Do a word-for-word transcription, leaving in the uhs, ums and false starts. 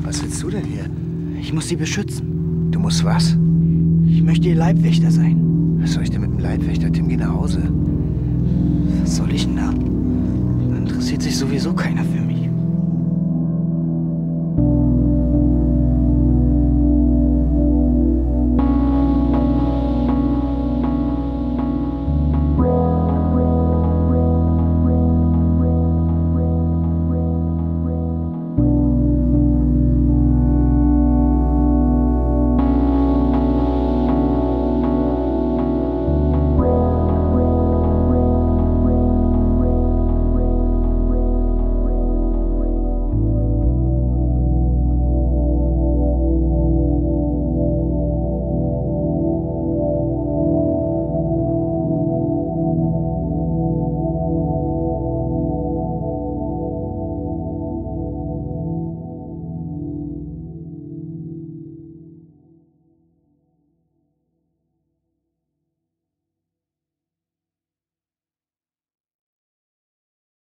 Was willst du denn hier? Ich muss sie beschützen. Du musst was? Ich möchte ihr Leibwächter sein. Was soll ich denn mit dem Leibwächter? Tim, geh nach Hause. Was soll ich denn da? Da interessiert sich sowieso keiner für mich.